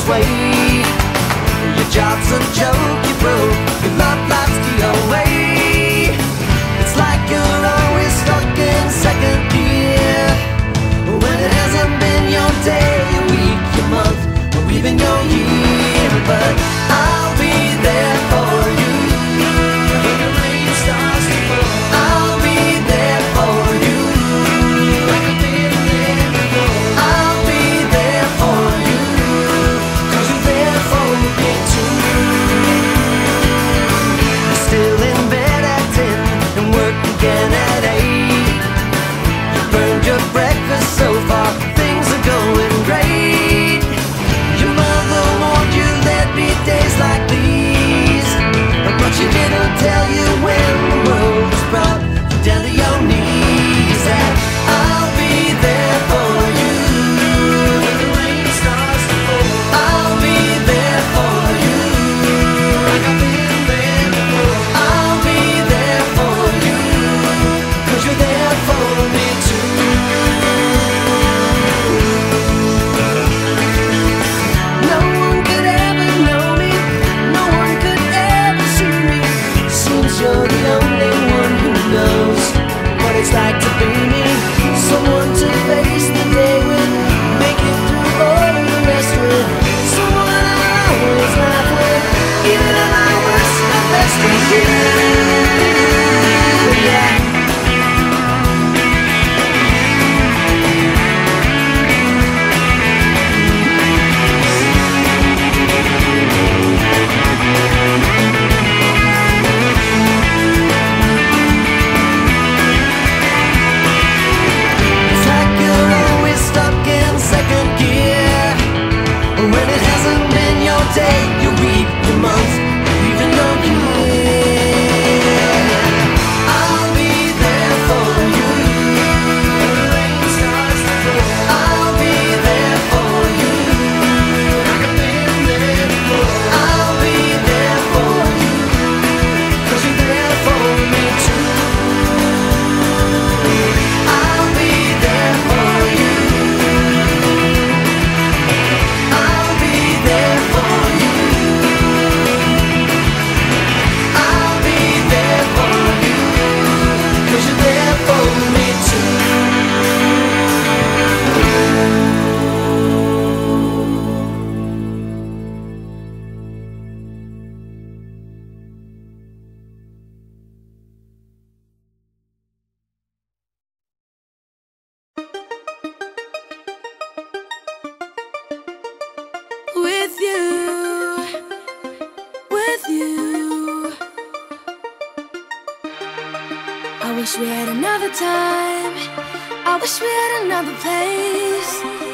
way. Your job's a joke, you broke, your love life's the away. It's like you're always stuck in second gear, when it hasn't been your day, your week, your month, or even your year. But I'll be there for you when the rain starts to fall. I'll be there for you like I've been there before. I'll be there for you, 'cause you're there for me too. You're still in bed at 10 and work again at 8. You burned your breakfast so far, things are going great. Your mother warned you there'd be days like these, but she didn't tell you when the world was brought you down to your knees. That I'll be there for you when the rain starts to fall. I'll be there for you like I've been there before. I'll be there for you, 'cause you're there for me too. No one could ever know me, no one could ever see me. Seems you're the only one who knows what it's like to be me. Someone to face the day with, make it through all of the rest with. Someone I always laugh with, even at my worst, my best with you. Yeah. It's like you're always stuck in second gear, when it hasn't been your day, your week, your month, or even your year. I'll be there for you when the rain starts to fall. I'll be there for you like I've been there before. I'll be there for you, 'cause you're there for me too. I'll be there for you. I'll be there for you. I'll be there for you, 'cause you're there for me too. With you, with you. I wish we had another time, I wish we had another place.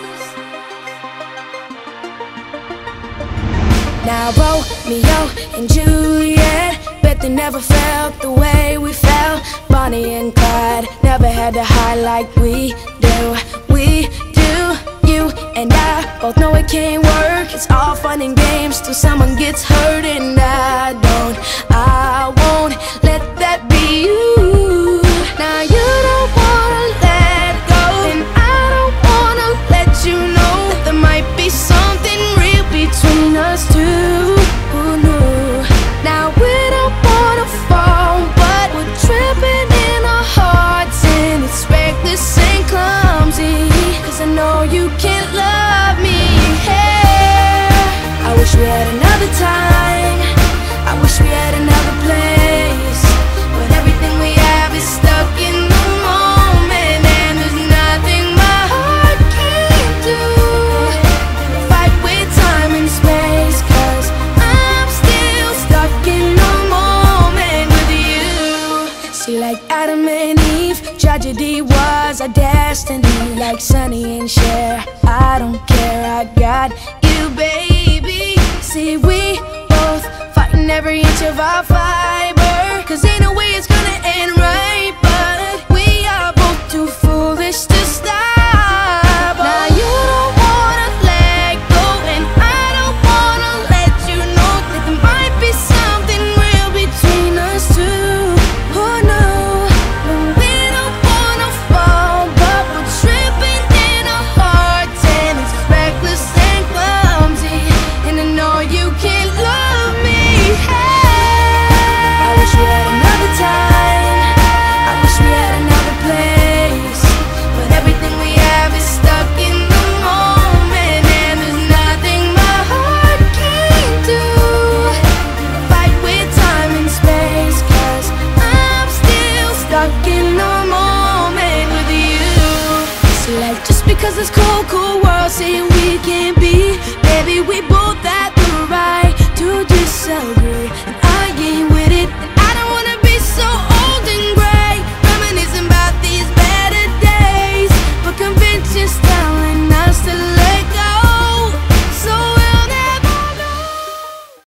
Now Romeo and Juliet, bet they never felt the way we felt. Bonnie and Clyde never had to hide like we do. We do, you and I both know it can't work. It's all fun and games till someone gets hurt, and I won't let that be you. Now you don't wanna let go, and I don't wanna let you know that there might be something real between us two. Who knew? Now we don't wanna fall, but we're tripping in our hearts, and it's reckless and clumsy, 'cause I know you can't love me. Hey, I wish we had another time, I wish we had another place, but everything we have is stuck in the moment, and there's nothing my heart can't do. Fight with time and space, 'cause I'm still stuck in the moment with you. See, like Adam and Eve, tragedy was our destiny. Like Sonny and Cher, I don't care, I got you, baby. See, we both fighting every inch of our fiber, 'cause ain't no way